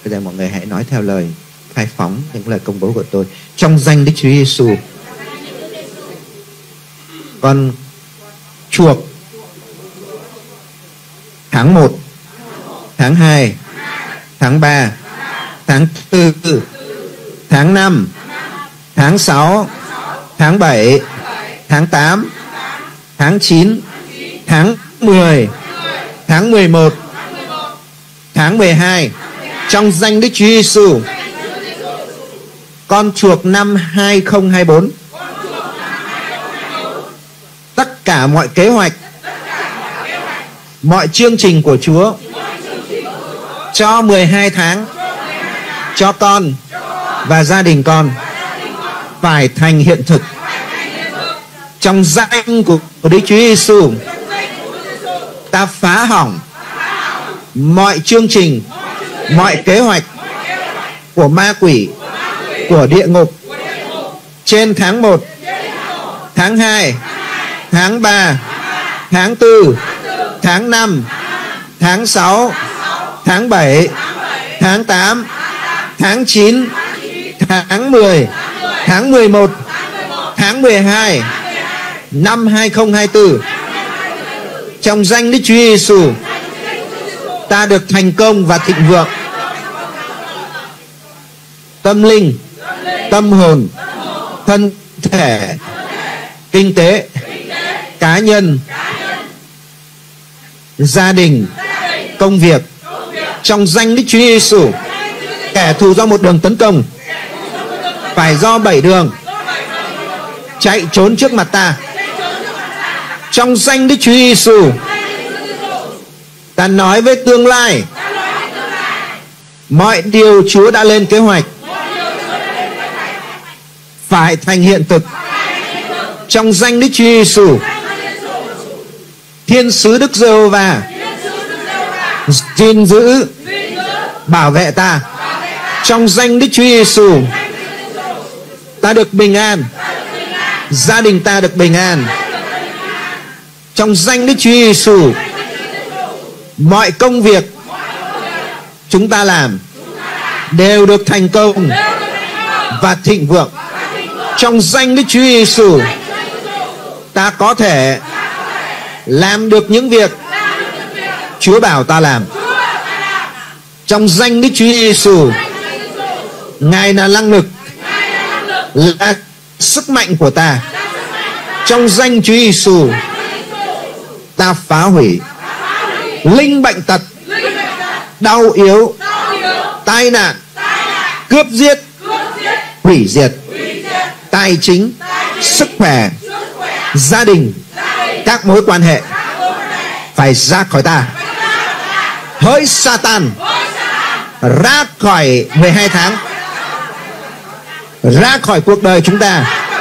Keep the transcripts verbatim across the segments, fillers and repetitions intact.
Bây giờ mọi người hãy nói theo lời khai phóng những lời công bố của tôi. Trong danh Đức Chúa Giêsu, con chuộc tháng một, tháng hai, tháng ba, tháng tư, tháng năm, tháng sáu, tháng bảy, tháng tám, tháng chín, tháng mười, tháng mười một, tháng mười hai. Trong danh Đức Chúa Giêsu, con chuộc năm hai không hai bốn. Tất cả mọi kế hoạch, mọi chương trình của Chúa cho mười hai tháng cho con và gia đình con phải thành hiện thực. Trong danh của, của Đức Chúa Giêsu, ta phá hỏng mọi chương trình, mọi kế hoạch của ma quỷ, của địa ngục trên tháng một, tháng hai, tháng ba, tháng tư, tháng năm, tháng sáu, tháng bảy, tháng tám, tháng chín, tháng mười, tháng mười một, tháng mười hai, năm hai không hai tư. Trong danh Đức Chúa Giêsu, ta được thành công và thịnh vượng. Tâm linh, tâm hồn, thân thể, kinh tế, cá nhân, gia đình, công việc. Trong danh Đức Chúa Giêsu, kẻ thù do một đường tấn công phải do bảy đường chạy trốn trước mặt ta. Trong danh Đức Chúa Giêsu, ta nói với tương lai, mọi điều Chúa đã lên kế hoạch phải thành hiện thực. Trong danh Đức Chúa Giêsu, Thiên sứ Đức Giê-hô-va gìn giữ, bảo vệ ta. Trong danh Đức Chúa Giêsu, ta được bình an, gia đình ta được bình an. Trong danh Đức Chúa Giêsu, mọi công việc chúng ta làm đều được thành công và thịnh vượng. Trong danh Đức Chúa Giêsu, ta có thể làm được những việc Chúa bảo ta làm. Trong danh Đức Chúa Giêsu, Ngài là năng lực, là sức mạnh của ta. Trong danh Chúa Giêsu, ta phá hủy linh bệnh tật, đau yếu, tai nạn, cướp giết, hủy diệt, tài chính, sức khỏe, gia đình, các mối quan hệ phải ra khỏi ta. Hỡi Satan, ra khỏi mười hai tháng, ra khỏi cuộc đời chúng ta,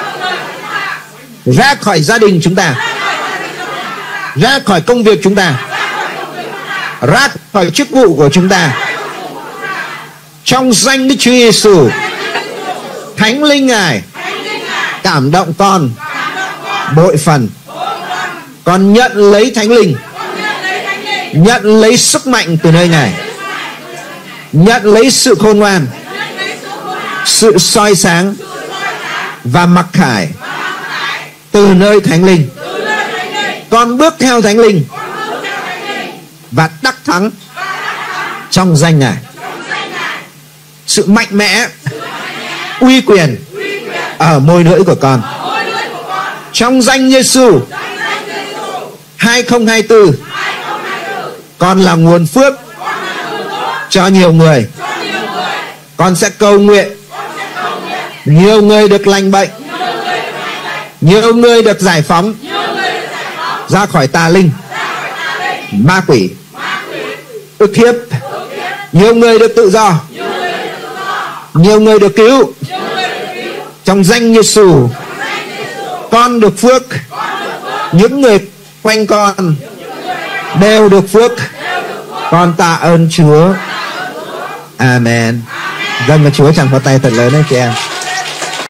ra khỏi gia đình chúng ta, ra khỏi công việc chúng ta, ra khỏi chức vụ của chúng ta. Trong danh Đức Chúa Giêsu, Thánh Linh Ngài cảm động con bội phần. Con nhận lấy Thánh Linh, nhận lấy sức mạnh từ nơi Ngài, nhận lấy sự khôn ngoan, sự soi sáng và mặc khải từ nơi Thánh Linh. Con bước theo Thánh Linh và đắc thắng trong danh Ngài. Sự mạnh mẽ, uy quyền ở môi lưỡi của con. Trong danh Giêsu, hai không hai tư, con là nguồn phước cho nhiều người. Con sẽ cầu nguyện nhiều người được lành bệnh, nhiều người được giải phóng ra khỏi tà linh, ma quỷ, ức hiếp. Nhiều người được tự do, nhiều người được cứu. Trong danh Giêsu, con được phước, những người quanh con đều được phước. Con tạ ơn Chúa. Amen. Dâng cho Chúa chẳng có tay thật lớn đấy chị em.